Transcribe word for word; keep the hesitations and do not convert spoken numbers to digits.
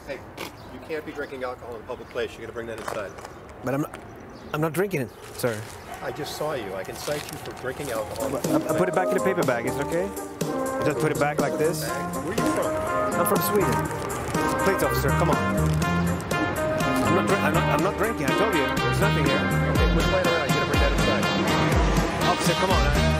Hey, you can't be drinking alcohol in a public place. You got to bring that inside. But I'm not, I'm not drinking it, sir. I just saw you. I can cite you for drinking alcohol. I, I put it back in the paper bag. Is it okay? I just put it back like this. Where are you from? I'm from Sweden. Please, officer, come on. I'm not, I'm not, I'm not drinking. I told you. There's nothing here. Okay, quit playing around. You got to bring that inside. Officer, come on.